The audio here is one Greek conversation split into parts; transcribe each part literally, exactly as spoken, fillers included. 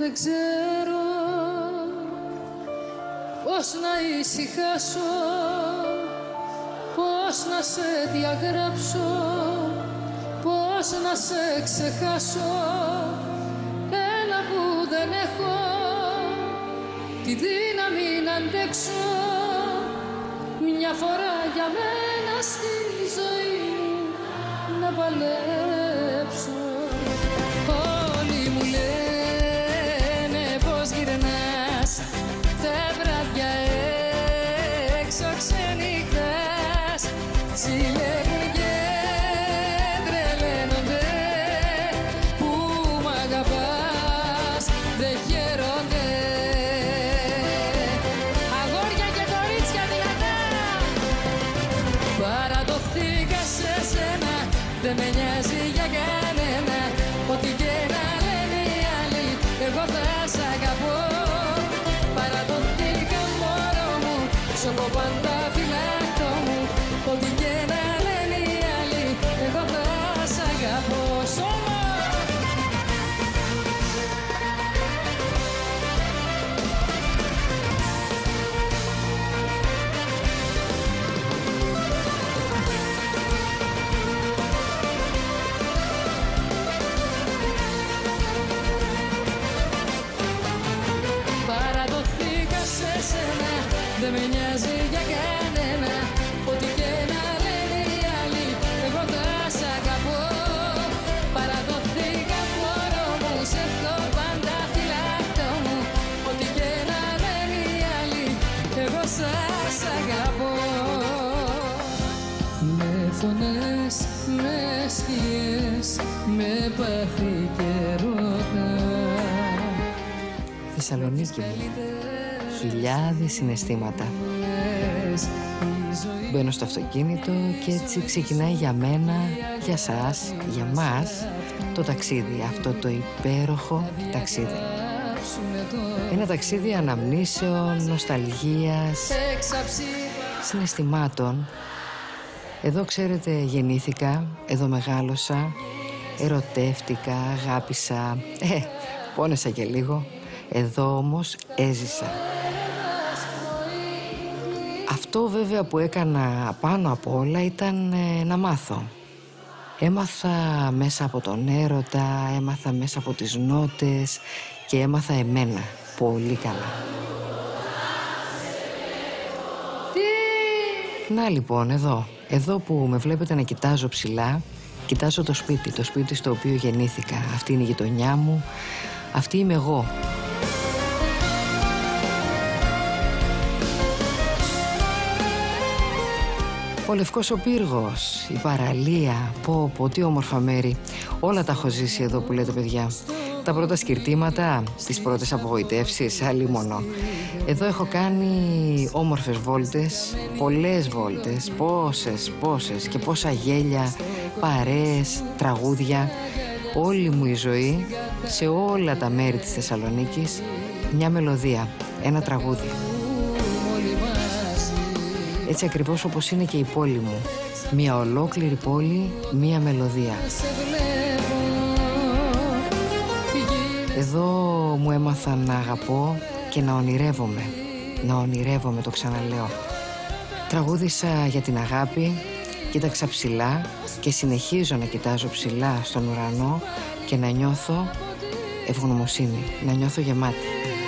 Δεν ξέρω πώς να ησυχάσω, πώς να σε διαγράψω, πώς να σε ξεχάσω. Έλα που δεν έχω τη δύναμη να αντέξω μια φορά για μένα στη ζωή μου να παλέψω. Όλοι μου λένε πως γυρνάς τα βράδια έξω ξενυχτάς. Ζηλεύουν και τρελαίνονται που μ' αγαπάς, δεν χαίρονται. Αγόρια και κορίτσια δυνατά, παραδοθήκα σε σένα, δεν με νοιάζει για κανένα. Ό,τι και να λένε οι άλλοι, εγώ θα σ' αγαπώ. Παραδοθήκα μωρό μου, σώπω πάντα φυλακτό μου. Ό,τι και να λένε οι άλλοι, εγώ θα σ' αγαπώ. Σώμα! Παραδοθήκα σε σένα, δεν με νοιάζει για κανένα. Ό,τι και να λένε οι άλλοι, εγώ θα σ' αγαπώ. Παραδοθήκα μωρό μου, σε αυτό πάντα φυλακτό μου. Ό,τι και να λένε οι άλλοι, εγώ θα σ' αγαπώ. Με φωνές, με σκιές, με πάθη και ρωτά. Θεσσαλονίκη μου, χιλιάδες συναισθήματα. Μπαίνω στο αυτοκίνητο και έτσι ξεκινάει για μένα, για σας, για μας το ταξίδι, αυτό το υπέροχο ταξίδι. Ένα ταξίδι αναμνήσεων, νοσταλγίας, συναισθημάτων. Εδώ ξέρετε γεννήθηκα, εδώ μεγάλωσα, ερωτεύτηκα, αγάπησα, ε, πόνεσα και λίγο. Εδώ όμως έζησα. Αυτό βέβαια που έκανα πάνω απ' όλα ήταν ε, να μάθω. Έμαθα μέσα από τον έρωτα, έμαθα μέσα από τις νότες και έμαθα εμένα πολύ καλά. Να λοιπόν εδώ, εδώ που με βλέπετε να κοιτάζω ψηλά, κοιτάζω το σπίτι, το σπίτι στο οποίο γεννήθηκα. Αυτή είναι η γειτονιά μου, αυτή είμαι εγώ. Ο Λευκός ο Πύργος, η παραλία, πω πω τι όμορφα μέρη. Όλα τα έχω ζήσει εδώ που λέτε παιδιά. Τα πρώτα σκυρτήματα, τις πρώτες απογοητεύσεις, αλίμονο. Εδώ έχω κάνει όμορφες βόλτες, πολλές βόλτες, πόσες, πόσες και πόσα γέλια, παρέες, τραγούδια. Όλη μου η ζωή, σε όλα τα μέρη της Θεσσαλονίκης, μια μελωδία, ένα τραγούδι. Έτσι ακριβώς όπως είναι και η πόλη μου. Μια ολόκληρη πόλη, μια μελωδία. Εδώ μου έμαθα να αγαπώ και να ονειρεύομαι. Να ονειρεύομαι, το ξαναλέω. Τραγούδισα για την αγάπη, κοίταξα ψηλά και συνεχίζω να κοιτάζω ψηλά στον ουρανό και να νιώθω ευγνωμοσύνη, να νιώθω γεμάτη.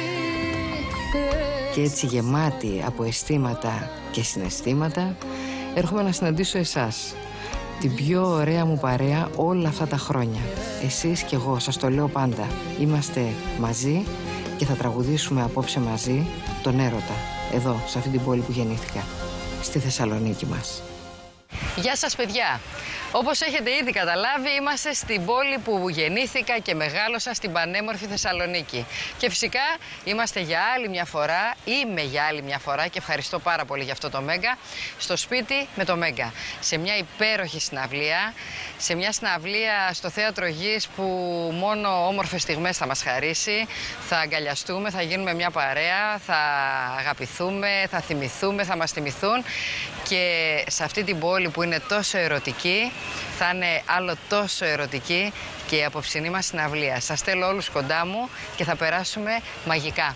Και έτσι γεμάτη από αισθήματα και συναισθήματα έρχομαι να συναντήσω εσάς, την πιο ωραία μου παρέα όλα αυτά τα χρόνια. Εσείς και εγώ, σας το λέω πάντα, είμαστε μαζί και θα τραγουδήσουμε απόψε μαζί τον έρωτα, εδώ, σε αυτή την πόλη που γεννήθηκα, στη Θεσσαλονίκη μας. Γεια σας παιδιά! Όπως έχετε ήδη καταλάβει, είμαστε στην πόλη που γεννήθηκα και μεγάλωσα, στην πανέμορφη Θεσσαλονίκη. Και φυσικά είμαστε για άλλη μια φορά, είμαι για άλλη μια φορά και ευχαριστώ πάρα πολύ για αυτό το Μέγκα, στο σπίτι με το Μέγκα. Σε μια υπέροχη συναυλία, σε μια συναυλία στο Θέατρο Γης που μόνο όμορφες στιγμές θα μας χαρίσει. Θα αγκαλιαστούμε, θα γίνουμε μια παρέα, θα αγαπηθούμε, θα θυμηθούμε, θα μας θυμηθούν. Και σε αυτή την πόλη που είναι τόσο ερωτική, θα είναι άλλο τόσο ερωτική και η απόψινή μας συναυλία. Σας θέλω όλους κοντά μου και θα περάσουμε μαγικά.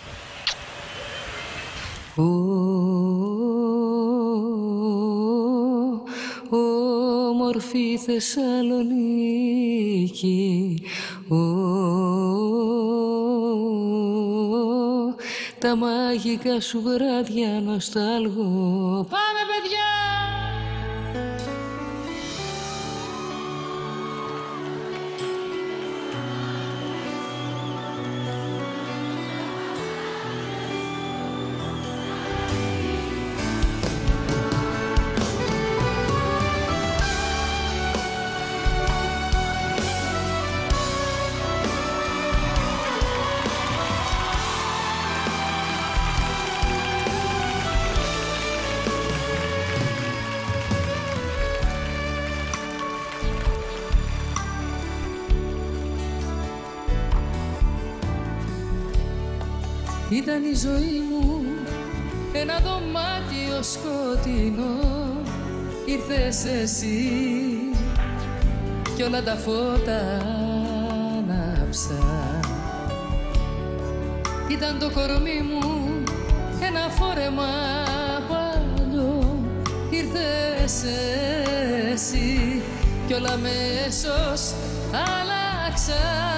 Όμορφη Θεσσαλονίκη, τα μαγικά σου βράδια νοσταλγώ. Πάμε παιδιά! Ήταν η ζωή μου ένα δωμάτιο σκοτεινό. Ήρθες εσύ κι όλα τα φώτα ανάψα. Ήταν το κορμί μου ένα φόρεμα παλιό. Ήρθες εσύ κι όλα αμέσως άλλαξα.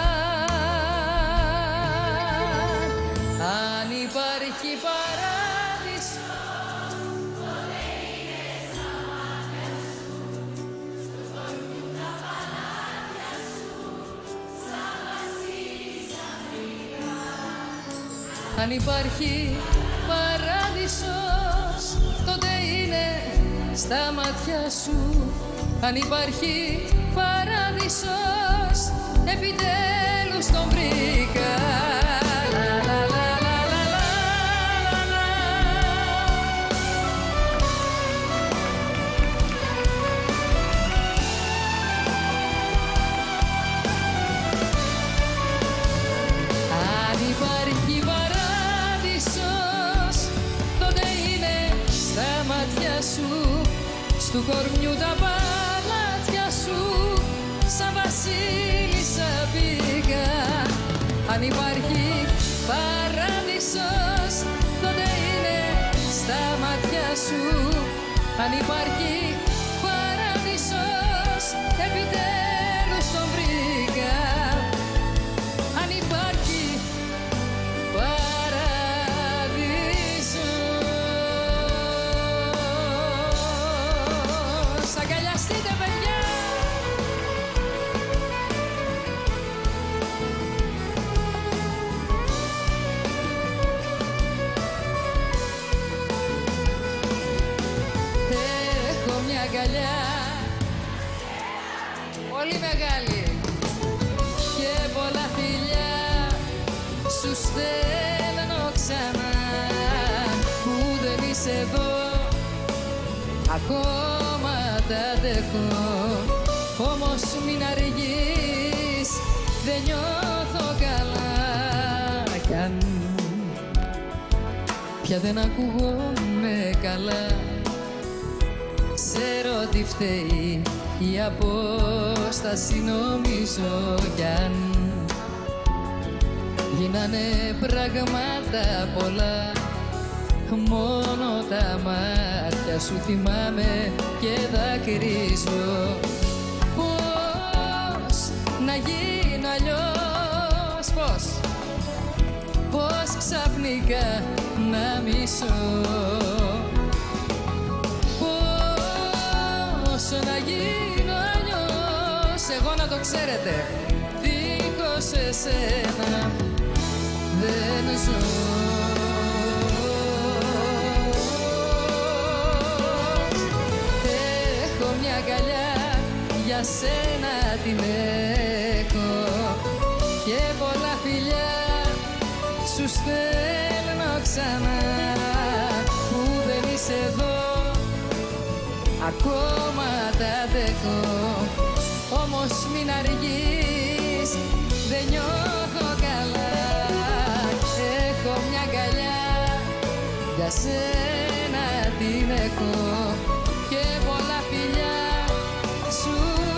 Αν υπάρχει παράδεισο, τότε είναι στα μάτια σου. Στο κορμιού τα παλάτια σου, σαν βασίλισσα βρήκα. Αν υπάρχει παράδεισος, τότε είναι στα μάτια σου. Αν υπάρχει παράδεισος, επιτέλους τον βρήκα. Στου κορμιού τα παλάτια σου, σαν βασίλισσα πήγα. Αν υπάρχει παράδεισος, τότε είναι στα μάτια σου. Αν υπάρχει παράδεισος, επιτέλους τον βρήκα. Αν υπάρχει πολύ μεγάλη και πολλά φιλιά σου στέλνω ξανά, που δεν είσαι εδώ, ακόμα τα δέχω. Όμως μην αργείς, δεν νιώθω καλά. Κι αν πια δεν ακούγομαι καλά, ξέρω τι φταίει η απόσταση, νομίζω. Κι αν γίνανε πράγματα πολλά, μόνο τα μάτια σου θυμάμαι και δακρύζω. Πώς να γίνω αλλιώς, πώς, πώς ξαφνικά να μισώ, πώς να γίνω αλλιώς, εγώ να το ξέρετε, δίχως εσένα δεν ζω. Έχω μια αγκαλιά, για σένα την έχω, και πολλά φιλιά σου στέλνω ξανά, που δεν είσαι εδώ, ακόμα τα δέχω. Όμως μην αργείς, δεν νιώθω καλά. Έχω μια αγκαλιά, για σένα την έχω, και πολλά φιλιά σου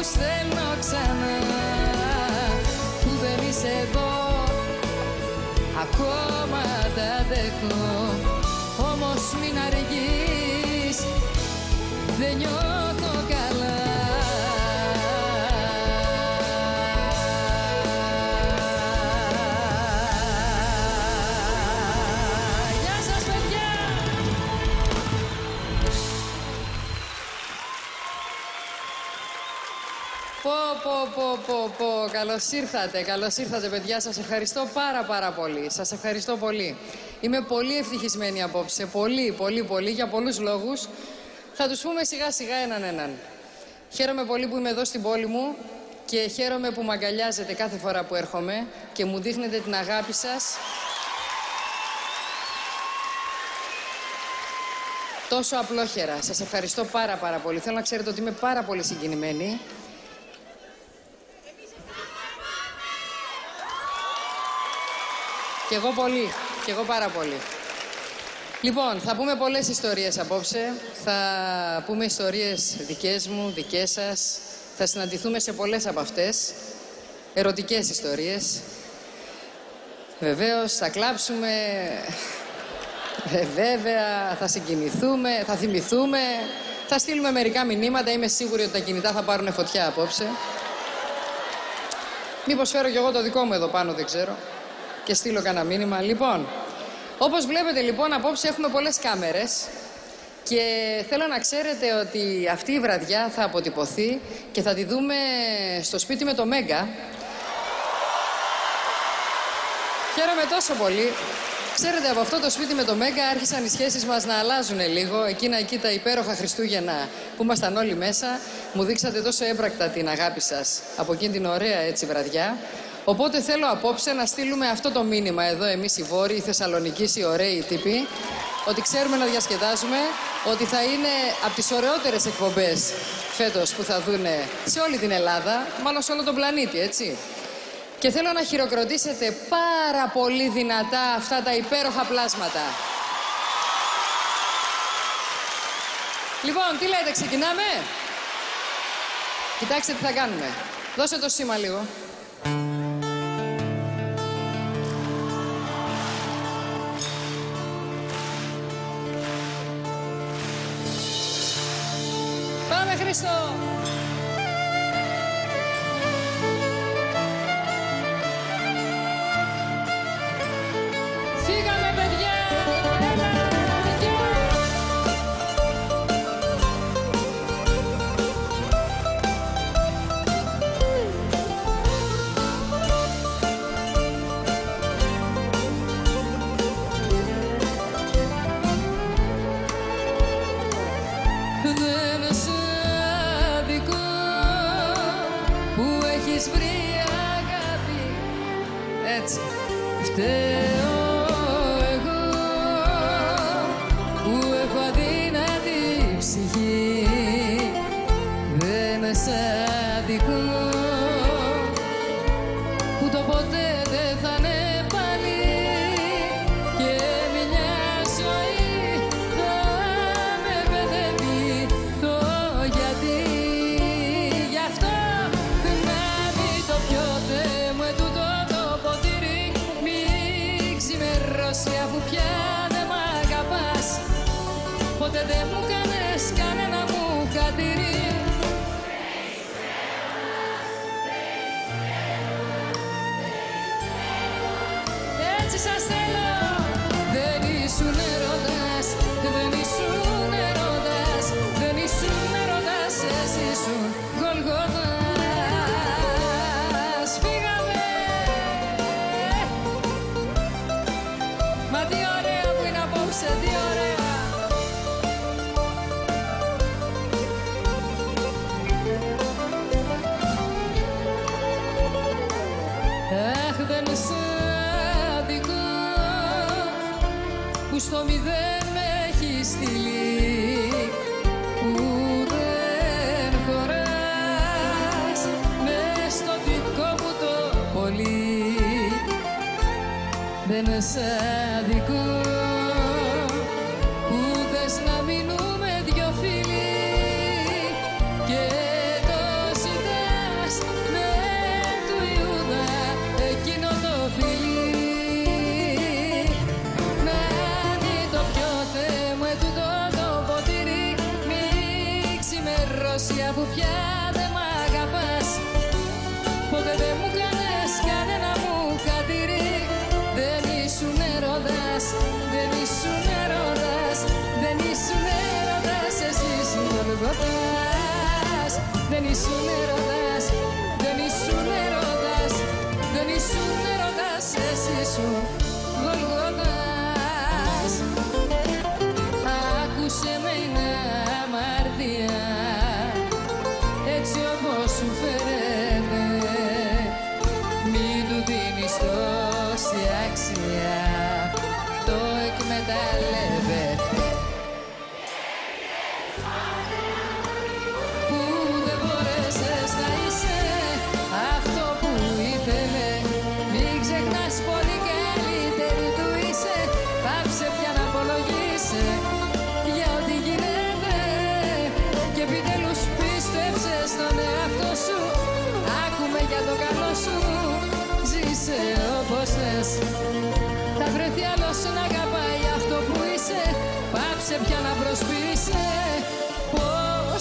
μην αργείς, δεν νιώθω καλά. Γεια σας, παιδιά! Πω, πω, πω, πω, πω. Καλώς ήρθατε, καλώς ήρθατε, παιδιά. Σας ευχαριστώ πάρα πάρα πολύ. Σας ευχαριστώ πολύ. Είμαι πολύ ευτυχισμένη απόψε. Πολύ, πολύ, πολύ, για πολλούς λόγους. Θα τους πούμε σιγά σιγά έναν έναν. Χαίρομαι πολύ που είμαι εδώ στην πόλη μου και χαίρομαι που με αγκαλιάζετε κάθε φορά που έρχομαι και μου δείχνετε την αγάπη σας. Τόσο απλόχερα. Σας ευχαριστώ πάρα πάρα πολύ. Θέλω να ξέρετε ότι είμαι πάρα πολύ συγκινημένη. Κι εγώ πολύ. Κι εγώ πάρα πολύ. Λοιπόν, θα πούμε πολλές ιστορίες απόψε. Θα πούμε ιστορίες δικές μου, δικές σας. Θα συναντηθούμε σε πολλές από αυτές. Ερωτικές ιστορίες. Βεβαίως, θα κλάψουμε. Ε, βέβαια, θα συγκινηθούμε, θα θυμηθούμε. Θα στείλουμε μερικά μηνύματα. Είμαι σίγουρη ότι τα κινητά θα πάρουν φωτιά απόψε. Μήπως φέρω κι εγώ το δικό μου εδώ πάνω, δεν ξέρω. Και στείλω κανένα μήνυμα. Λοιπόν, όπως βλέπετε λοιπόν απόψε έχουμε πολλές κάμερες και θέλω να ξέρετε ότι αυτή η βραδιά θα αποτυπωθεί και θα τη δούμε στο σπίτι με το Μέγκα. Χαίρομαι τόσο πολύ. Ξέρετε, από αυτό το σπίτι με το Μέγκα άρχισαν οι σχέσεις μας να αλλάζουν λίγο. Εκείνα εκεί τα υπέροχα Χριστούγεννα που ήμασταν όλοι μέσα. Μου δείξατε τόσο έμπρακτα την αγάπη σας από εκείνη την ωραία έτσι βραδιά. Οπότε θέλω απόψε να στείλουμε αυτό το μήνυμα εδώ εμείς οι Βόρειοι, οι Θεσσαλονικείς, οι ωραίοι τύποι, ότι ξέρουμε να διασκεδάζουμε, ότι θα είναι από τις ωραιότερες εκπομπές φέτος που θα δούνε σε όλη την Ελλάδα, μάλλον σε όλο τον πλανήτη, έτσι. Και θέλω να χειροκροτήσετε πάρα πολύ δυνατά αυτά τα υπέροχα πλάσματα. Λοιπόν, τι λέτε, ξεκινάμε? Κοιτάξτε τι θα κάνουμε. Δώσε το σήμα λίγο. Πάμε, Χρήστο! Φύγαμε, παιδιά! Έλα! Δεν σε αδικώ που έχεις βρει αγάπη. Έτσι. Φταίω εγώ που έχω αδύνατη ψυχή. Δεν σε αδικώ που το ποτέ δεν θα είναι πάλι και μια ζωή θα με παιδεύει το γιατί. Γι' αυτό να μην το πιω, Θεέ μου, ετούτο το ποτήρι μη ξημερώσει, αφού πια δεν μ' αγαπάς. Ποτέ δεν μου κάνες κανένα μου χατήρι. Έτσι σας θέλω. Δεν ήσουν έρωτας, δεν ήσουν έρωτας, δεν ήσουν έρωτας, εσύ ήσουν Γολγοθάς. Φύγαμε! Μα τι ωραία που είναι απόψε, τι ωραία! Αχ, δεν σε αδικώ που στο μηδέν με έχει στείλει, που δεν χωράς μες στο δικό μου το πολύ. Δεν σε αδικώ που θες να μείνουμε δυο φίλοι και το ζητάς με του Ιούδα εκείνο το φιλί. Να μην το πιω, Θεέ μου,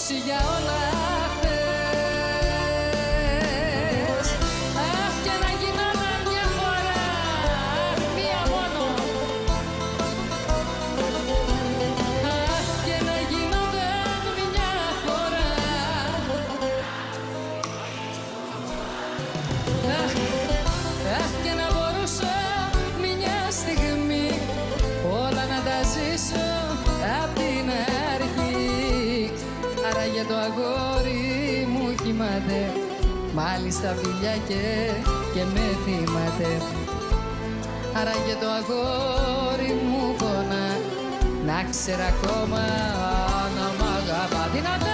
απόψη για όλα χθες. Αχ, και να γινόταν μια φορά, μία μόνο. Αχ, και να γινόταν μια φορά. Αχ, αχ, και να μπορούσα μια στιγμή όλα να τα ζήσω απ' την αρχή. Άραγε το αγόρι μου κοιμάται, μάλιστα φιλιά και, και με θυμάται. Άραγε το αγόρι μου πονά, να ξέρω ακόμα να μ' αγαπά. Δυνατά!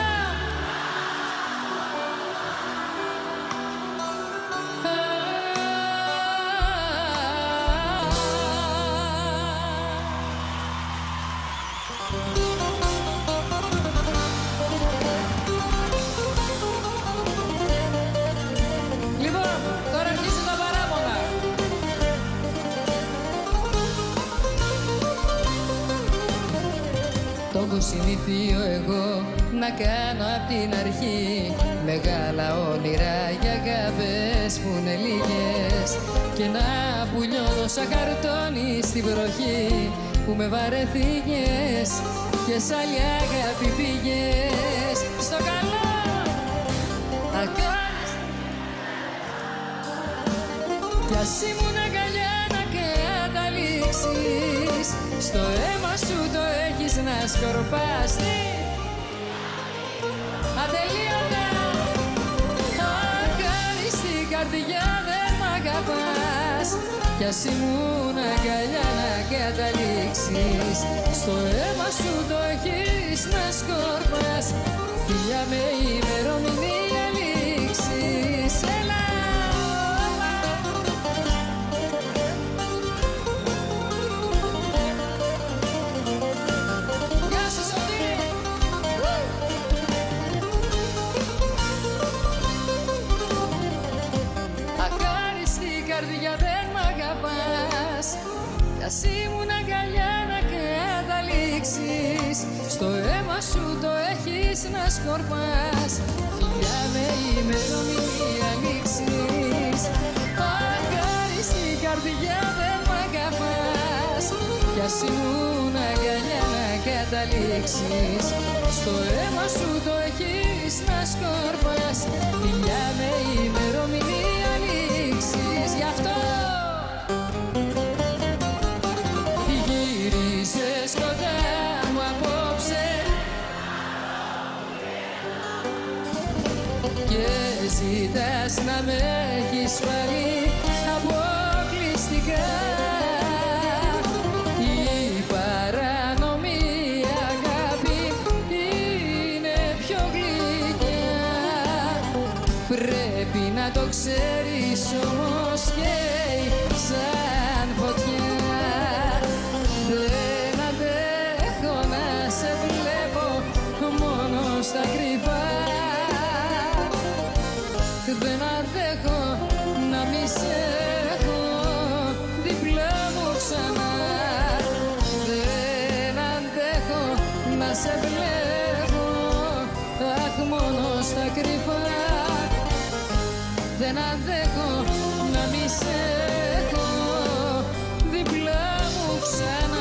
Το έχω συνηθείο εγώ να κάνω απ' την αρχή μεγάλα όνειρα για αγάπες που είναι λίγες και να πουλιώνω σαν καρτόνι στην βροχή που με βαρεθήκες και σ' άλλη αγάπη πήγες. Στο καλό ακάς κι ας ήμουν αγκαλιά να καταλήξεις, στο αίμα σου το έχεις να σκορπάσει ατελείωτα. Ακάριστη καρδιά δεν μ' αγαπάς κι ας ήμουν αγκαλιά να καταλήξεις, στο αίμα σου το έχεις να σκορπάς. Φιλιά με ημερομηνία λήξης. Έλα! Καρδιά δεν μ' αγαπάς κι ας ήμουν αγκαλιά να καταλήξεις, στο αίμα σου το έχεις να σκορπάς. Φιλιά με ημερομηνία λήξης. Ακάριστη καρδιά δεν μ' αγαπάς κι ας ήμουν αγκαλιά να καταλήξεις, στο αίμα σου το έχεις να σκορπάς. Φιλιά με ημερομηνία λήξης. Γι' αυτό γύρισες κοντά μου απόψε και ζητάς να με έχεις πάλι αποκλειστικά. Η παρανομή αγάπη είναι πιο γλυκιά, πρέπει να το ξέρεις όμως καίει σαν φωτιά. Δεν αντέχω να σε βλέπω μόνο στα κρυφά, δεν αντέχω να μη σε έχω δίπλα μου ξανά. Δεν αντέχω να σε βλέπω, αχ, μόνο στα κρυφά. Δεν αντέχω να μη σε έχω δίπλα μου ξανά.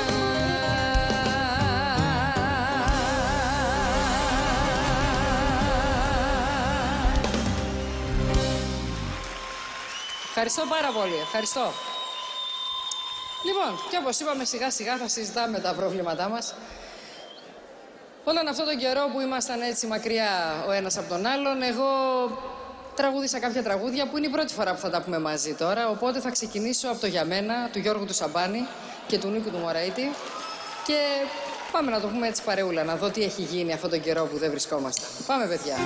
Ευχαριστώ πάρα πολύ, ευχαριστώ. Λοιπόν, και όπως είπαμε, σιγά σιγά θα συζητάμε τα προβλήματά μας. Όλον αυτόν τον καιρό που ήμασταν έτσι μακριά ο ένας από τον άλλον, εγώ τραγούδισα κάποια τραγούδια που είναι η πρώτη φορά που θα τα πούμε μαζί τώρα. Οπότε θα ξεκινήσω από το «Για μένα» του Γιώργου του Σαμπάνη και του Νίκου του Μωραήτη. Και πάμε να το πούμε έτσι παρεούλα, να δω τι έχει γίνει αυτόν τον καιρό που δεν βρισκόμασταν. Πάμε, παιδιά.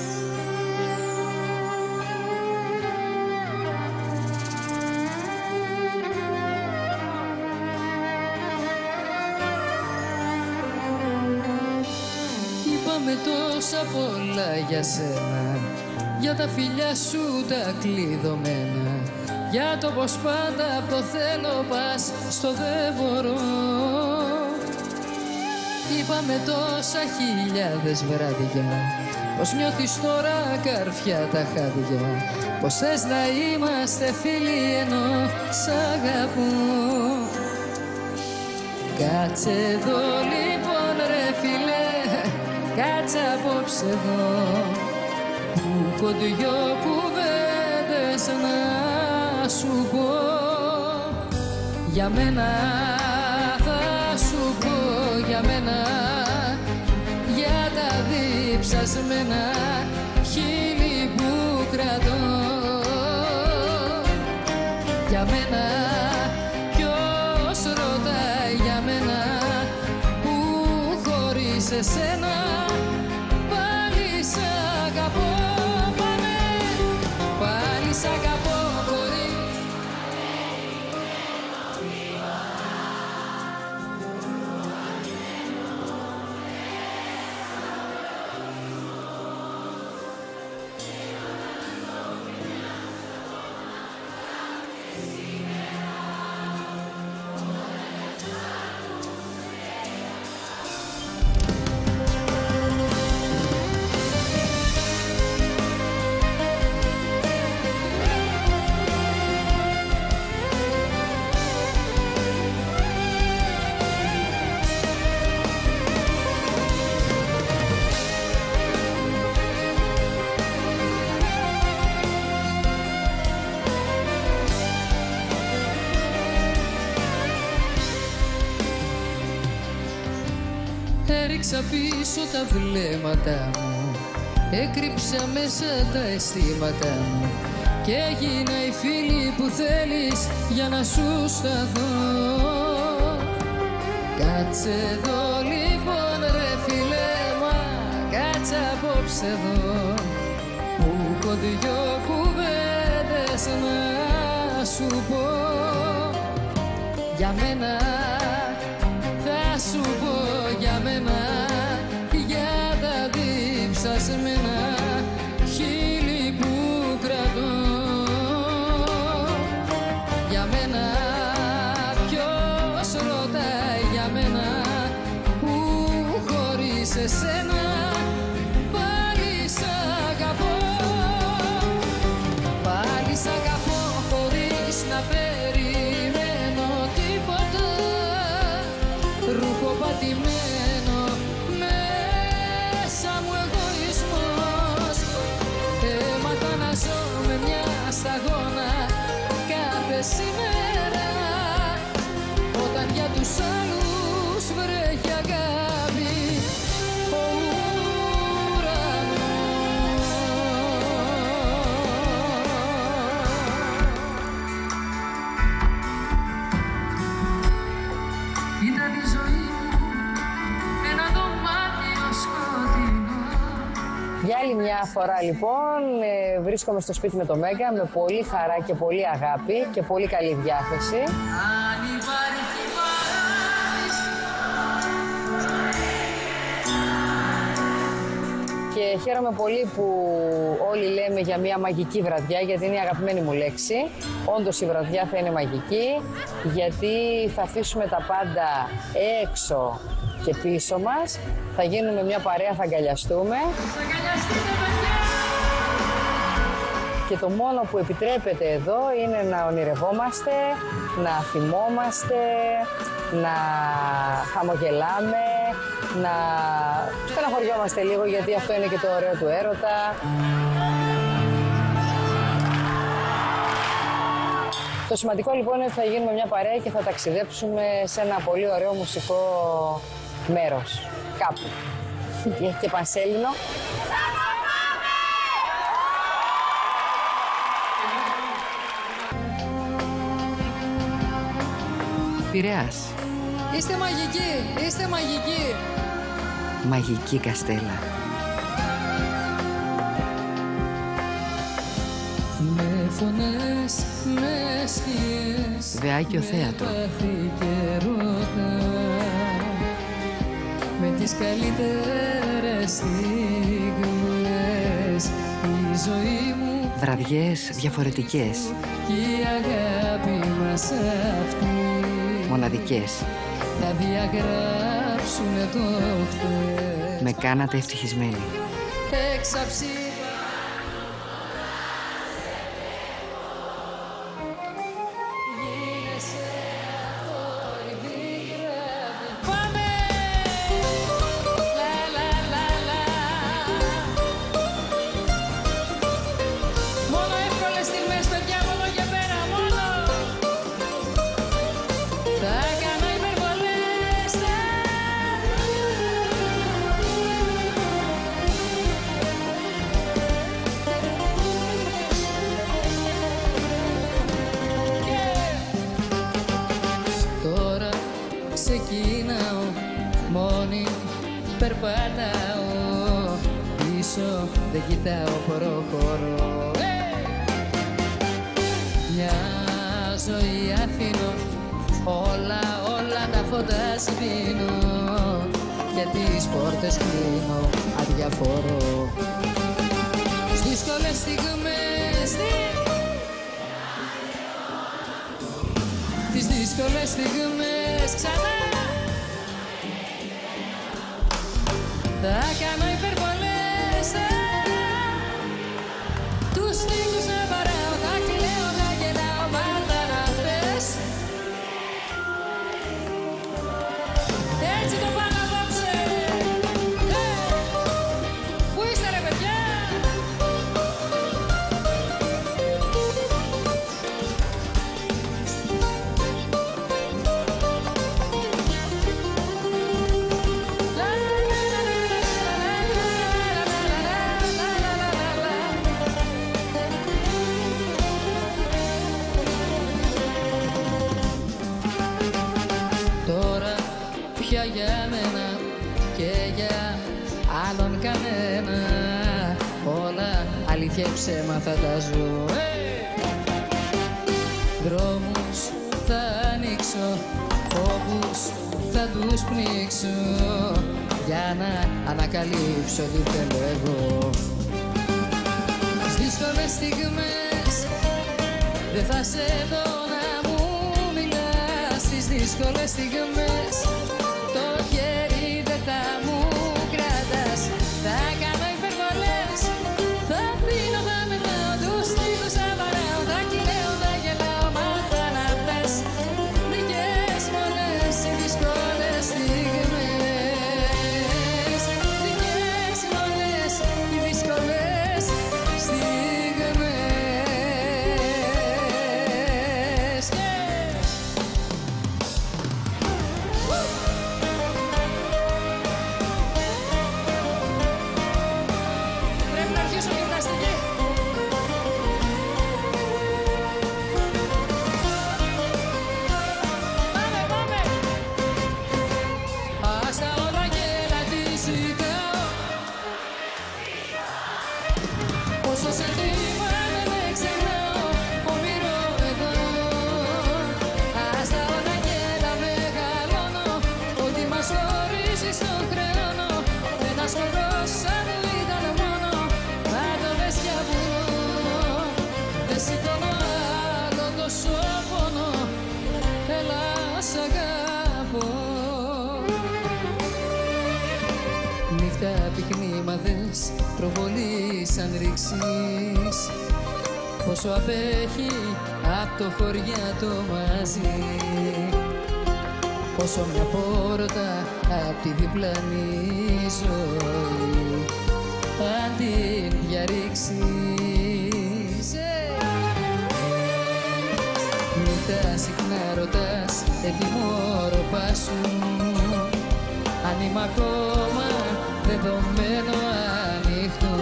Είπαμε τόσα πολλά για σένα, για τα φιλιά σου τα κλειδωμένα, για το πως πάντα απ' το θέλω πας στο δεν μπορώ. είπαμε τόσα χιλιάδες βράδια. Πως νιώθεις τώρα καρφιά τα χάδια, πως θες να είμαστε φίλοι ενώ σ' αγαπώ. Κάτσε εδώ λοιπόν ρε φίλε, κάτσε απόψε εδώ, που έχω δυο κουβέντες να σου πω. Για μένα θα σου πω, για μένα, για τα διψασμένα χείλη που κρατώ. Για μένα ποιος ρωτάει για μένα, που χωρίς εσένα πάλι σ' αγαπώ. Πάμε, πάλι σ' αγαπώ χωρίς. Έριξα πίσω τα βλέμματα μου, έκρυψα μέσα τα αισθήματα μου και έγινα η φίλη που θέλεις για να σου σταθώ. Κάτσε εδώ λοιπόν ρε φίλε, μα κάτσε απόψε εδώ, που έχω δυο κουβέντες να σου πω. Για μένα θα σου πω, για μένα, για τα διψασμένα χείλη που κρατώ. Για μένα ποιος ρωτάει για μένα, που χωρίς εσένα πάλι σ' αγαπώ. Πάλι σ' αγαπώ χωρίς να περιμένω τίποτα, ρούχο πατημένο, μέσα μου εγωισμός. Έμαθα να ζω με μια σταγόνα κάθε σήμερα, όταν για τους άλλους βρέχει αγάπη ο ουρανός. Ήταν η ζωή μου ένα δωμάτιο σκοτεινό. Για άλλη μια φορά λοιπόν ε, βρίσκομαι στο σπίτι με το Μέγκα με πολύ χαρά και πολύ αγάπη και πολύ καλή διάθεση. Αν υπάρχει παράδεισο. Και χαίρομαι πολύ που όλοι λέμε για μια μαγική βραδιά, γιατί είναι η αγαπημένη μου λέξη. Όντως η βραδιά θα είναι μαγική, γιατί θα αφήσουμε τα πάντα έξω και πίσω μας. Θα γίνουμε μια παρέα, θα αγκαλιαστούμε. Και το μόνο που επιτρέπεται εδώ είναι να ονειρευόμαστε, να θυμόμαστε, να χαμογελάμε, να στεναχωριόμαστε λίγο, γιατί αυτό είναι και το ωραίο του έρωτα. Το σημαντικό λοιπόν είναι ότι θα γίνουμε μια παρέα και θα ταξιδέψουμε σε ένα πολύ ωραίο μουσικό μέρος, κάπου. Έχει και πανσέλινο. Πειραιάς. Είστε μαγικοί, είστε μαγικοί. Μαγική Καστέλα. Με φωνές, με σκιές, Βεάκιο Θέατρο. Με τις καλύτερες στιγμές, η ζωή μου, Βραδιές διαφορετικές, και η αγάπη μας αυτή, μοναδικές. θα διαγράφει απόψουνε το χθες. Με κάνατε ευτυχισμένη. Έξαψη. Ξεκινάω, μόνη περπατάω, πίσω δεν κοιτάω, προχωρώ. Hey! Μια ζωή αφήνω, όλα, όλα τα φώτα σβήνω και τις πόρτες κλείνω, αδιαφορώ. Στις δύσκολες στιγμές, τις δύσκολες στιγμές ξανά θα κάνω υπερβολές, τους στίχους να βαράω, θα κλαίω, θα γελάω, μάθα να θες. Έτσι το πάνω απόψε. Hey! Πού είστε ρε παιδιά? Τώρα πια για μένα και για άλλον κανένα, όλα αλήθεια ψέμα θα τα ζω. Hey! Δρόμους θα ανοίξω, φόβους θα τους πνίξω, για να ανακαλύψω τι θέλω εγώ. Στις δύσκολες στιγμές δεν θα σε δω να μου μιλάς, στις δύσκολες στιγμές το χέρι δεν θα μου κρατάς. Θα κάνω υπερβολές, θα πίνω, θα μετάω, τους στίχους θα βαράω, θα κλαίω, θα γελάω, μάθα να πες. Δικές μονές οι δύσκολες στιγμές, δικές μονές οι δύσκολες στιγμές. Πρέπει να αρχίσω γυμναστική. Πάμε, πάμε. Ας τα όλα γέλα τι ζητάω, όσο σε θυμάμαι δεν ξεχνάω, όνειρο εδώ. Ας τα όλα γέλα μεγαλώνω, ότι μας χωρίζει στον χρόνο. Ένας χορός σαν ήταν μόνο, θα το δες για βουνό. Δεν σηκώνω άλλο τόσο πόνο, έλα σ' αγαπώ. Νύχτα πυκνή μα δες, προβολή σαν ρήξεις, πόσο απέχει απ' το χωριά το μαζί, πόσο μια πόρτα απ' τη διπλανή ζωή, αν την διαρρήξεις. Νύχτα συχνά ρωτάς, έτοιμο ροπά σου, αν είμαι ακόμα δεδομένο ανοιχτό.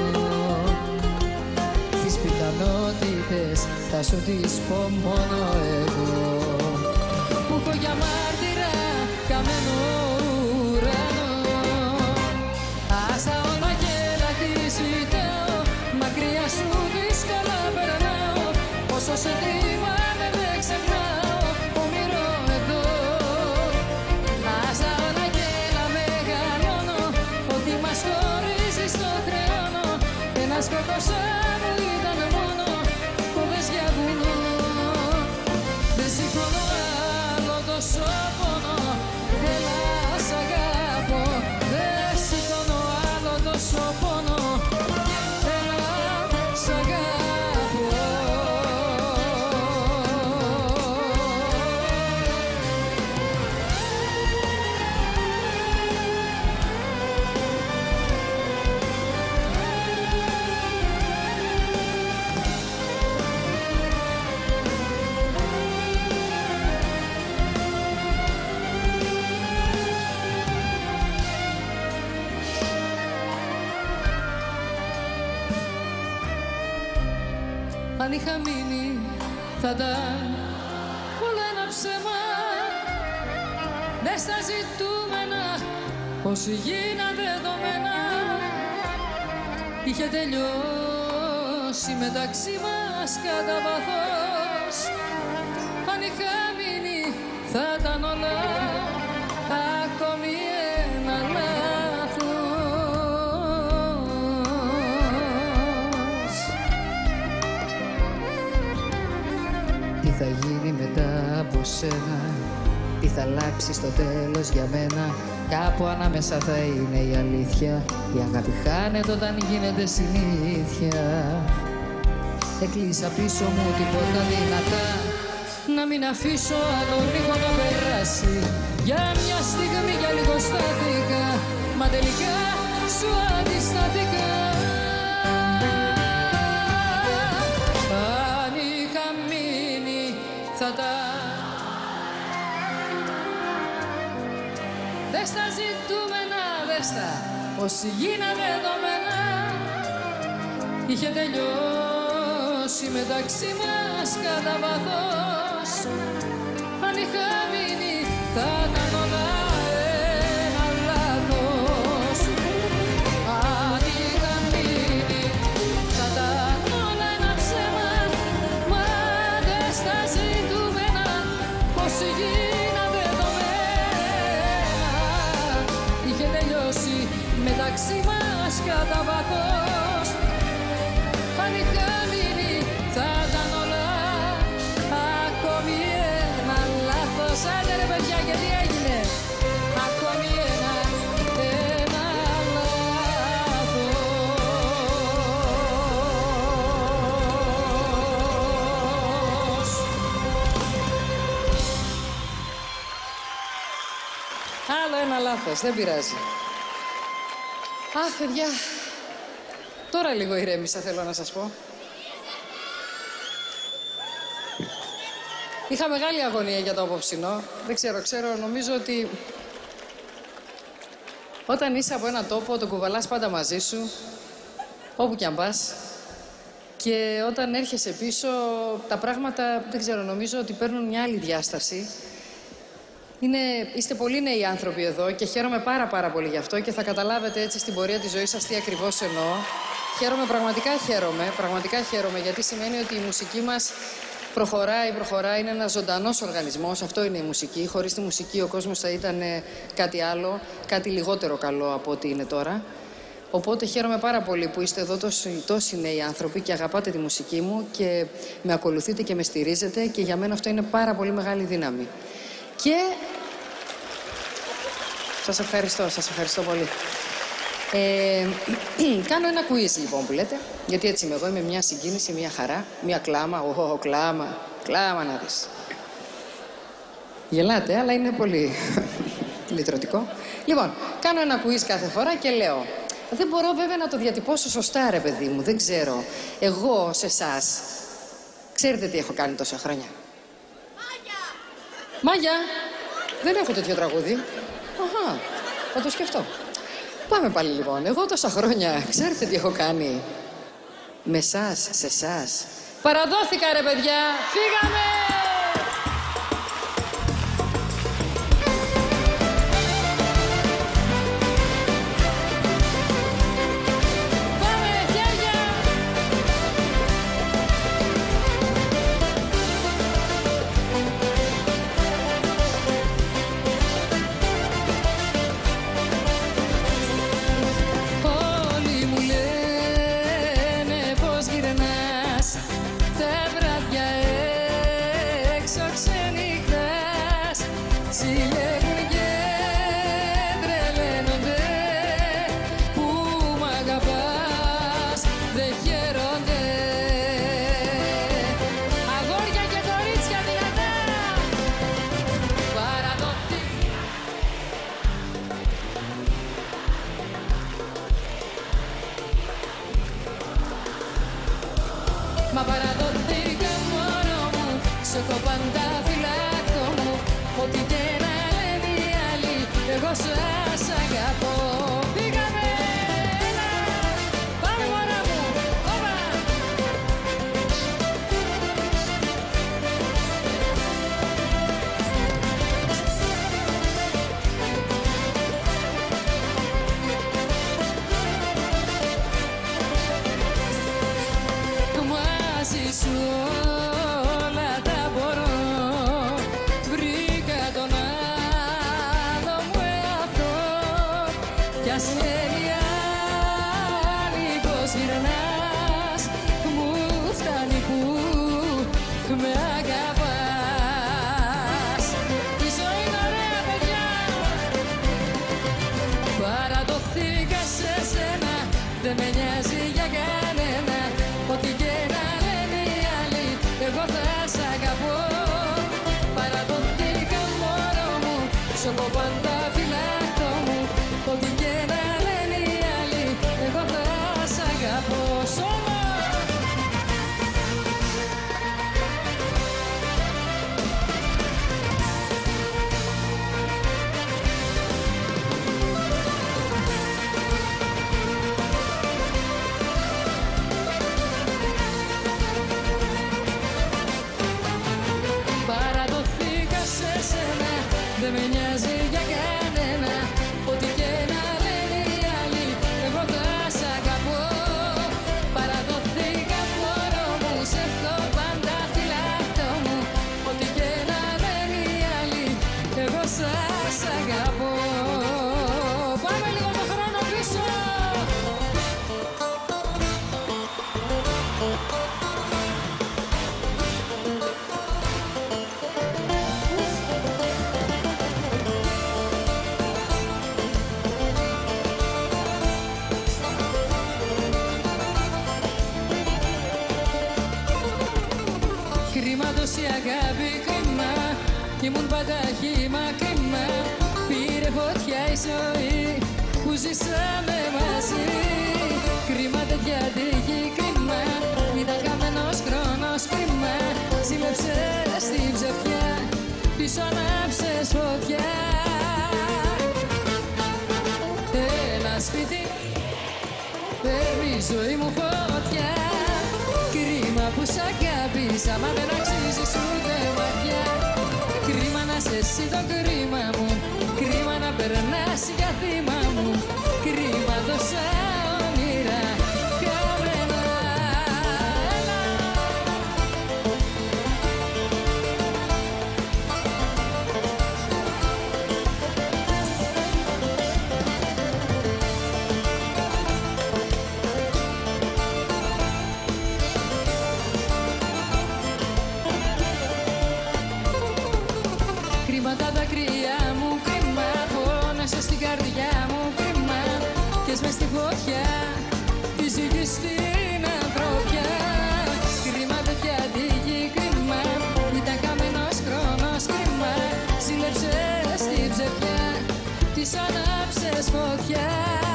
Τις πιθανότητες θα σου τις πω μόνο εγώ, που έχω για μάρτυρα καμένο ουρανό. Ας τα όλα γέλα τι ζητάω, μακριά σου δύσκολα περνάω, όσο σε θυμάμαι δεν ξεχνάω, όνειρο εδώ. Ας τα όλα γέλα μεγαλώνω, ότι μας χωρίζει στο χρόνο. Ένας σκοπός μου ήταν μόνο, φοβές για βουνό. Δεν σηκώνω άλλο τόσο πόνο, έλα σ' αγαπώ. αν είχα μείνει θα ήταν όλα ένα ψέμα. Μες στα ζητούμενα πως γίναν δεδομένα. Είχε τελειώσει μεταξύ μας κατά βάθος. Αν είχα μείνει θα ήταν όλα ακόμη ένα λάθος. Τι θα γίνει μετά από σένα, τι θα αλλάξει στο τέλος για μένα. Κάπου ανάμεσα θα είναι η αλήθεια. Η αγάπη χάνεται όταν γίνεται συνήθεια. Έκλεισα πίσω μου την πόρτα δυνατά, να μην αφήσω άλλο λίγο να περάσει. Για μια στιγμή, για λίγο στάθηκα, μα τελικά σου αντιστάθηκα. Αν είχα μείνει θα τα δες τα ζητούμενα, δες τα πως γίναν δεδομένα. Είχε τελειώσει μεταξύ μας κατά βάθος. Αν είχα μείνει θα ήταν όλα ένα λάθος. Αν είχα μείνει θα ήταν όλα ένα ψέμα. Μα δες τα ζητούμενα πως γίναν δεδομένα. Είχε τελειώσει μεταξύ μας κατά βάθος. Αν είχα μείνει θα ήταν όλα ακόμη ένα λάθος. Άντε ρε παιδιά, και τι έγινε? Ακόμη ένα, ένα λάθος. Άλλο ένα λάθος, δεν πειράζει. Αχ, παιδιά, τώρα λίγο ηρέμησα, θέλω να σας πω. Είχα μεγάλη αγωνία για το απόψινό. Δεν ξέρω, ξέρω, νομίζω ότι όταν είσαι από έναν τόπο, τον κουβαλάς πάντα μαζί σου, όπου κι αν πας. Και όταν έρχεσαι πίσω, τα πράγματα, δεν ξέρω, νομίζω ότι παίρνουν μια άλλη διάσταση. Είναι, είστε πολύ νέοι άνθρωποι εδώ και χαίρομαι πάρα πάρα πολύ γι' αυτό και θα καταλάβετε έτσι στην πορεία της ζωής σας τι ακριβώς εννοώ. Χαίρομαι, πραγματικά χαίρομαι, πραγματικά χαίρομαι γιατί σημαίνει ότι η μουσική μας προχωράει, προχωράει, είναι ένας ζωντανός οργανισμός, αυτό είναι η μουσική. Χωρίς τη μουσική ο κόσμος θα ήταν κάτι άλλο, κάτι λιγότερο καλό από ό,τι είναι τώρα. Οπότε χαίρομαι πάρα πολύ που είστε εδώ τόσοι, τόσοι νέοι άνθρωποι και αγαπάτε τη μουσική μου και με ακολουθείτε και με στηρίζετε και για μένα αυτό είναι πάρα πολύ μεγάλη δύναμη. Και σας ευχαριστώ, σας ευχαριστώ πολύ. Ε, κάνω ένα quiz λοιπόν που λέτε, γιατί έτσι είμαι εγώ, είμαι μια συγκίνηση, μια χαρά, μια κλάμα, οχ, κλάμα, κλάμα να δεις. Γελάτε, αλλά είναι πολύ λυτρωτικό. Λοιπόν, κάνω ένα quiz κάθε φορά και λέω, δεν μπορώ βέβαια να το διατυπώσω σωστά ρε παιδί μου, δεν ξέρω. Εγώ σε εσάς, ξέρετε τι έχω κάνει τόσα χρόνια? Μάγια! Δεν έχω τέτοιο τραγούδι. Αχα, θα το σκεφτώ. Πάμε πάλι λοιπόν. Εγώ τόσα χρόνια, ξέρετε τι έχω κάνει? Με εσάς, σε εσάς. Παραδόθηκα ρε παιδιά, φύγαμε! Τα βράδια όλα τα μπορώ. Βρήκα τον άλλο μου εαυτό κι ας λένε οι άλλοι πως γυρνάς, μου φτάνει που με αγαπάς. Η ζωή είναι ωραία παιδιά, παραδοθήκα σε σένα, δεν με νοιάζει για κανένα. Ό,τι και να λένε οι άλλοι, εγώ θα σ' αγαπώ. Παραδοθήκα μόνο μου, σ' έχω πάντα φυλακτό μου. Ό,τι και να λένε οι άλλοι, εγώ θα σ' αγαπώ. Σώμα! Παραδοθήκα σε σένα, δεν με νοιάζει για κανένα. Ό,τι και να λένε οι άλλοι, εγώ θα σ' αγαπώ. Παραδοθήκα μόνο μου, σε αυτό πάντα φυλακτό μου. Ό,τι και να λένε οι άλλοι, εγώ θα σ' αγαπώ. Πάμε λίγο το χρόνο πίσω. Κρίμα τόση αγάπη, κρίμα, ήμουν πάντα χύμα, κρίμα. Πήρε φωτιά η ζωή που ζήσαμε μαζί. Κρίμα τέτοια τύχη, κρίμα, ήταν χαμένος χρόνος, κρίμα. Ζήλεψες την ψευτιά, πίσω ανάψες φωτιά. Ένα σπίτι παίρνει η ζωή μου φωτιά. Κρίμα που σ' αγάπησα, μα δεν αξίζεις ούτε βαθιά. Κρίμα να είσαι εσύ το κρίμα μου, κρίμα να περνάς για θύμα μου. Κρίμα τόσα όνειρα καμένα. Κρίμα τα δάκρυα μου, κρίμα, πόνεσαι στην καρδιά μου, κρίμα. Κες μες στη φωτιά, τη ζυγή στην ανθρωπιά. Κρίμα τέτοια τύχη, κρίμα, ήταν χαμένος χρόνος, κρίμα. Ζήλεψες την ψευτιά, της ανάψες φωτιά.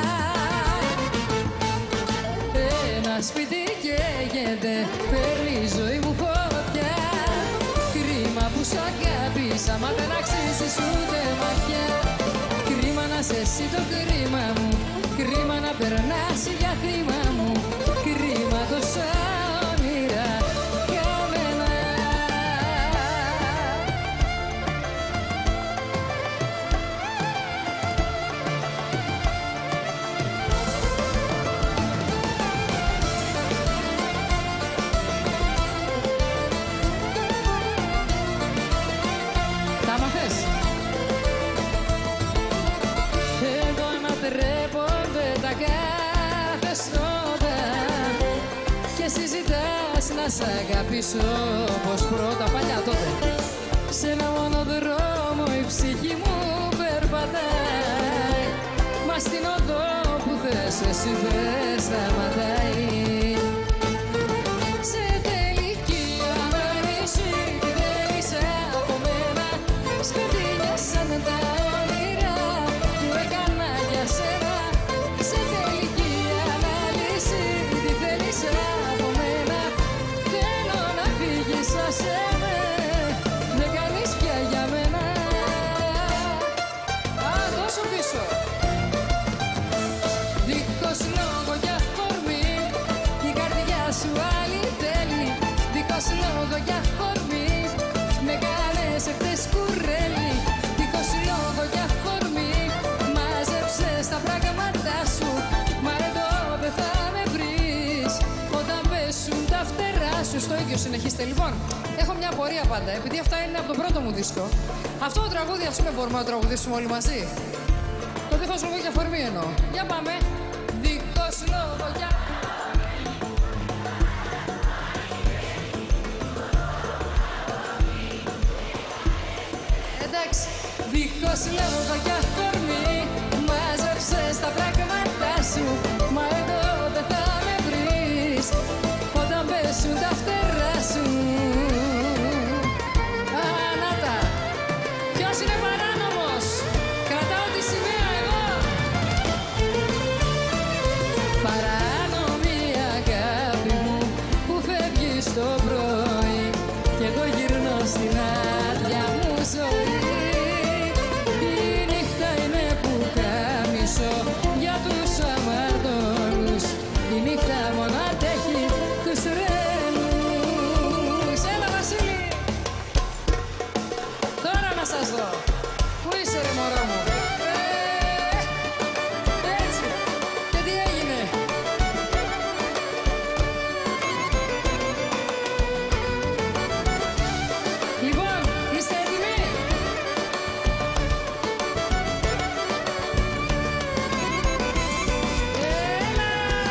Ένα σπίτι καίγεται, παίρνει η ζωή μου φωτιά. Κρίμα που σ' αγάπησα, μα δεν αξίζεις ούτε ματιά. Κρίμα να είσαι εσύ το κρίμα μου, κρίμα να περνάς για θύμα μου. Κρίμα τόσα όνειρα καμένα. Τα μαθες. Εγώ ανατρέπονται τα καθεστώτα και συζητάς να σ' αγαπήσω πως πρώτα παλιά τότε. Σε ένα μόνο δρόμο η ψυχή μου περπατάει, μα στην οδό που θες εσύ δεν σταματάει. Σε τελική ανάλυση τι θέλεις από μένα, σκοτεινιάσαν τα όνειρα που έκανα για σένα. Σε τελική ανάλυση τι θέλεις από μένα, θέλω να φύγεις άσε με, δεν κάνεις πια για μένα. Α, τόσο πίσω. Δίχως λόγο για αφορμή στο ίδιο συνεχίστε. Λοιπόν, έχω μια απορία πάντα, επειδή αυτά είναι από τον πρώτο μου δίσκο. Αυτό το τραγούδι, ας πούμε, μπορούμε να τραγουδήσουμε όλοι μαζί. Το δίχως λόγο και αφορμή εννοώ. Για πάμε. Δίχως λόγο για... Εντάξει. Δίχως λόγο και αφορμή, μάζεψες τα πράγματα σου. Μα εδώ δεν θα με βρεις όταν πέσουν τα φτερά σου. Ανάτα. Ποιος είναι παράνομος? Κρατάω τη σημαία εγώ. Παράνομη αγάπη μου που φεύγει το πρωί κι εγώ γυρνώ στην άδεια μου ζωή. Η νύχτα είναι που κάμισο για τους αμαρτωλούς. Η νύχτα μόνο αντέχει τους τρέλους. Έλα Βασίλη! Τώρα να σας δω. Πού είσαι ρε μωρό μου? Ε, έτσι. Και τι έγινε? Λοιπόν, είστε έτοιμοι? Έλα!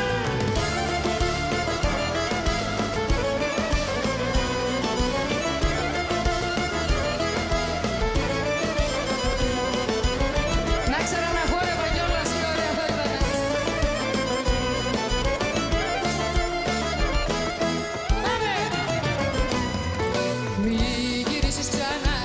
Να ξέρα να χόρευα κιόλας, τι ωραία θα ήταν. Πάμε! Μη γυρίσεις ξανά.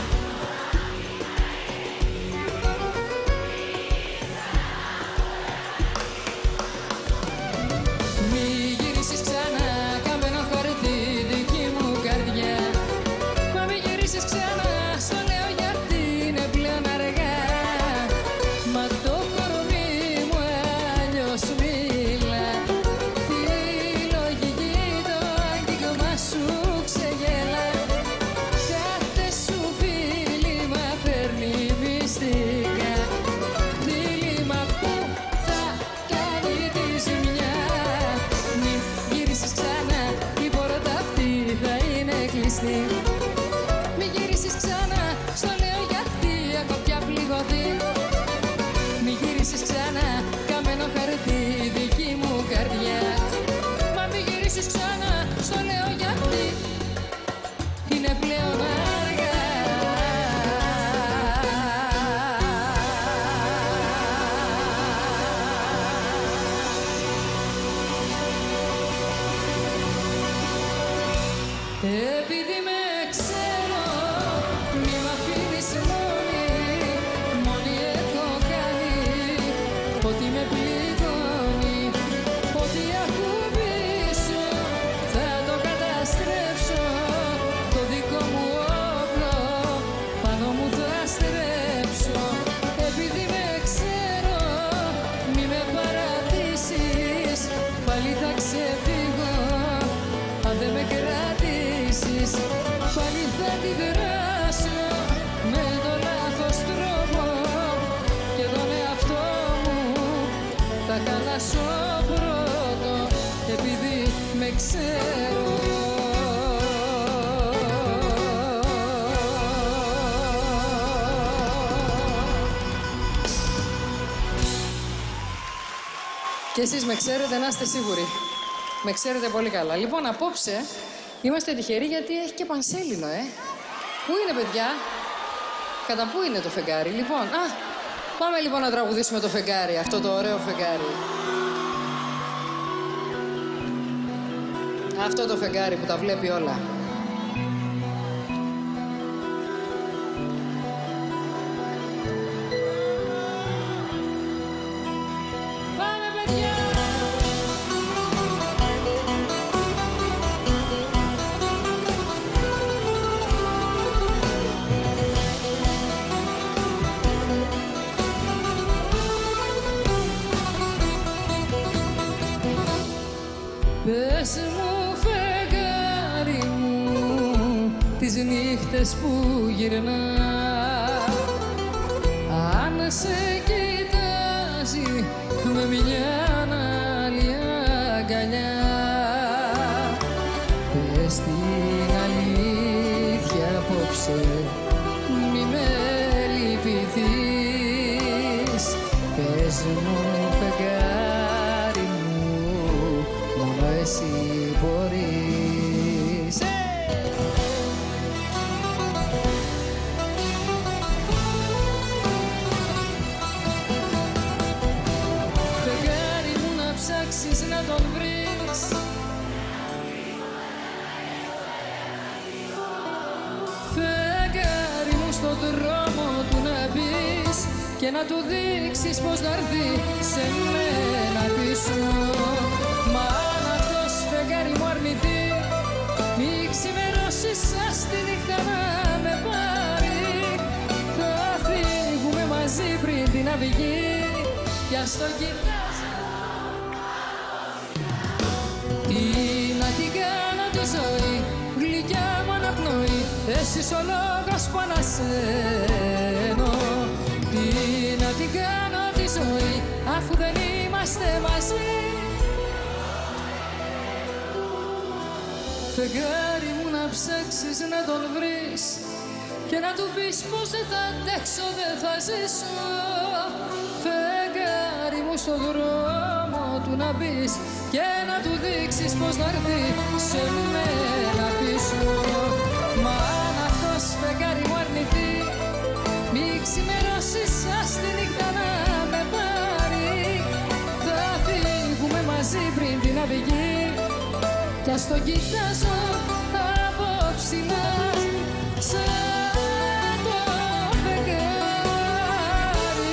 Μη γυρίσεις ξανά, καμένο χαρτί δική μου καρδιά. Μα μη γυρίσεις ξανά, στο λέω γιατί είναι πλέον αργά. Μα το κορμί μου αλλιώς μιλά. Τη λογική το άγγιγμα σου ξεγελά. Κάθε σου φίλημα φέρνει μυστικά. Δίλημμα που θα κάνει τη ζημιά. Μην γυρίσεις ξανά, η πόρτα αυτή θα είναι κλειστή. Μην γυρίσεις ξανά, στο λέω γιατί έχω πια πληγωθεί. Μην γυρίσεις ξανά, καμένο χαρτί δική μου καρδιά. Μα μην γυρίσεις ξανά, στο λέω γιατί είναι πλέον αργά. Επειδή με ξέρω, μη μ' αφήνεις μόνη. Μόνη έχω κάνει ό,τι με πληγώνει. Ό,τι ακουμπήσω θα το καταστρέψω. Το δικό μου όπλο πάνω μου θα στρέψω. Επειδή με ξέρω, μη με παρατήσεις. Πάλι θα ξεφύγω αν δεν με κρατήσεις. Πάλι θα τη δράσω με το λάθος τρόπο και τον εαυτό μου θα χαλάσω πρώτο επειδή με ξέρω. Και εσείς με ξέρετε, να είστε σίγουροι. Με ξέρετε πολύ καλά. Λοιπόν, απόψε είμαστε τυχεροί γιατί έχει και πανσέλινο, ε. Πού είναι, παιδιά? Κατά πού είναι το φεγγάρι? Λοιπόν, α, πάμε λοιπόν να τραγουδήσουμε το φεγγάρι, αυτό το ωραίο φεγγάρι. Αυτό το φεγγάρι που τα βλέπει όλα. Πάμε, παιδιά! Πες μου φεγγάρι μου τις νύχτες που γυρνά, αν σε κοιτάζει με μια άλλη αγκαλιά. Πες μου, φεγγάρι μου, μόνο εσύ μπορείς. Φεγγάρι μου, να ψάξεις να τον βρεις, φεγγάρι μου, στον δρόμο του να μπεις και να του δείξεις πως να έρθει σε μένα πίσω. Μα αν αυτός, φεγγάρι μου, αρνηθεί, μη ξημερώσεις σας τη νύχτα να με πάρει. Θα φύγουμε μαζί πριν την αυγή κι ας το κοιτάζω. Τι να την κάνω τη ζωή, γλυκιά μου αναπνοή, εσύ ο λόγος που ανασένω. Τι να την κάνω τη ζωή, αφού δεν είμαστε μαζί. Φεγγάρι μου, να ψάξεις να τον βρεις και να του πεις πως δεν θα αντέξω, δεν θα ζήσω. Φεγγάρι μου, στον δρόμο του να μπεις και να του δείξεις πως να έρθει σε μένα πίσω. Μα αν αυτός, φεγγάρι μου, αρνηθεί, μη ξημερώσεις σας τη νύχτα να με πάρει. Θα φύγουμε μαζί πριν την αυγή κι ας το κοιτάζω απόψινά σαν το φεγγάρι.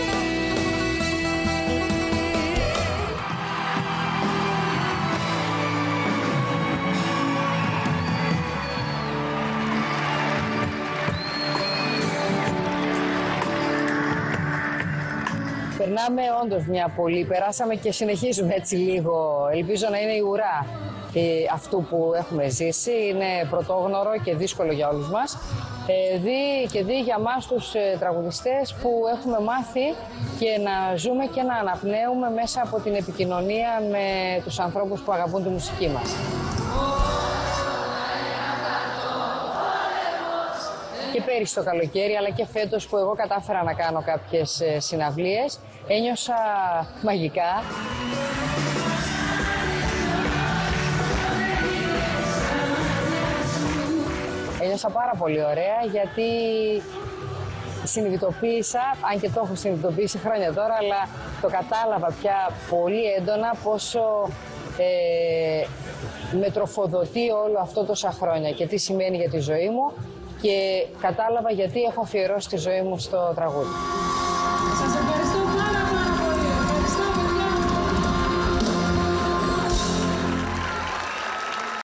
Περνάμε όντως μια πολύ, περάσαμε και συνεχίζουμε έτσι λίγο, ελπίζω να είναι η ουρά ε, αυτού που έχουμε ζήσει. Είναι πρωτόγνωρο και δύσκολο για όλους μας. Ε, δι και δι για μας τους ε, τραγουδιστές που έχουμε μάθει και να ζούμε και να αναπνέουμε μέσα από την επικοινωνία με τους ανθρώπους που αγαπούν τη μουσική μας. Και πέρυσι το καλοκαίρι, αλλά και φέτος που εγώ κατάφερα να κάνω κάποιες ε, συναυλίες, ένιωσα μαγικά. Ένιωσα πάρα πολύ ωραία γιατί συνειδητοποίησα, αν και το έχω συνειδητοποιήσει χρόνια τώρα, αλλά το κατάλαβα πια πολύ έντονα πόσο ε, με τροφοδοτεί όλο αυτό τόσα χρόνια και τι σημαίνει για τη ζωή μου, και κατάλαβα γιατί έχω αφιερώσει τη ζωή μου στο τραγούδι.